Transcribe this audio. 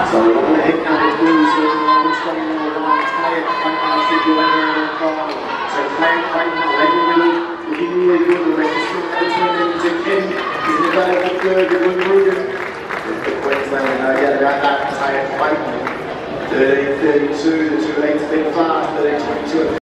So we're going to hit number 2, so we're strong number 1, Taya, fantastic, you're in the car. So Clayton, Allegra, looking really good, the rest is still between Zuchetti, he's in the battle for third, Leembruggen. The Queensland, yeah, around that, Taya, Clayton, 13.32, the two legs bit fast, 13.22.